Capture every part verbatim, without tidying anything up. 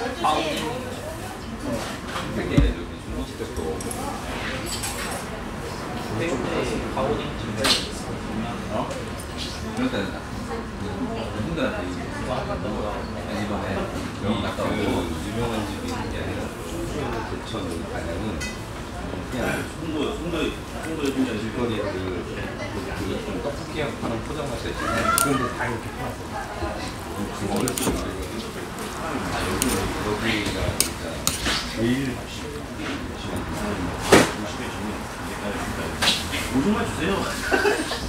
중국집도 가오딩 어? 그러니까 누군가한테 이번에 여기 갔다 오고 유명한 집이 있는 게 아니라 대천 가냐면 그냥 송도 송도 송도에 그냥 길거리에 그, 그, 그 떡볶이하고 파는 포장마차 있잖아요. 그런데 다 이렇게 팔았어. 지금 어렸을 때 아 여기 여기가 진짜 제일 맛있어. 오십에 주면 오줌만 주세요.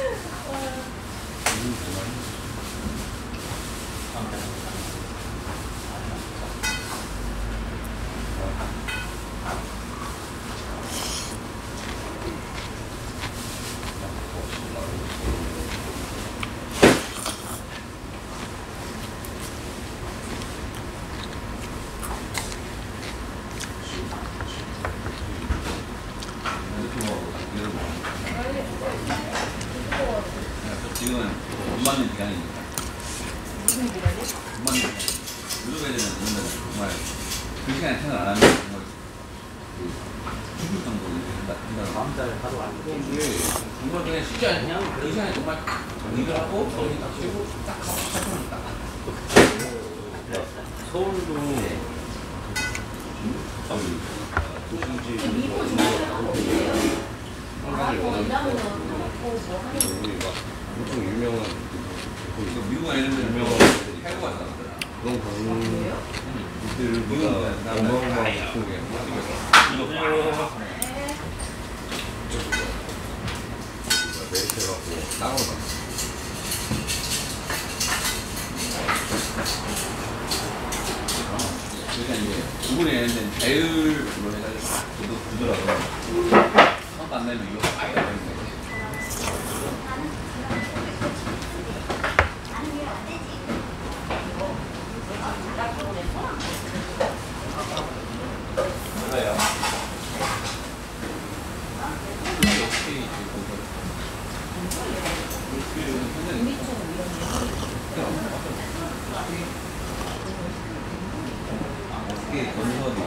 지금은 돈 받는 기간이니까. 무슨 기간이? 돈 받는 기간. 유럽 애들은 정말 그 시간에 생각 안 하면 정말 그 죽을 정도로 한다고. 다음 달에 하루 안 돼. 이게 정말 그냥 쉽지 않냐? 그 시간에 정말 일을 하고 저기 딱 쉬고 딱 하고 활동을 딱 하고. 서울도 도시지 미국 중심으로 엄청 유명한 미국 애들은 유명한 해고가 나왔더라. 그런 방들보다 어마어마한 같은 게 메리트 갖고 나가고 그러니까 이게 구글에 있는 자율로 해가지고 주더라고요. 성과 안 내면 이거 아예 안 되는 거지. 맞아요. 어떻게 건너도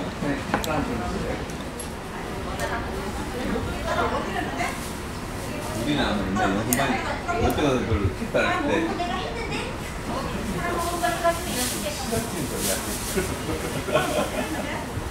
우리는 아마 옛날 연습만 몇 대가 그걸 킥발 할 때 시작팀 저기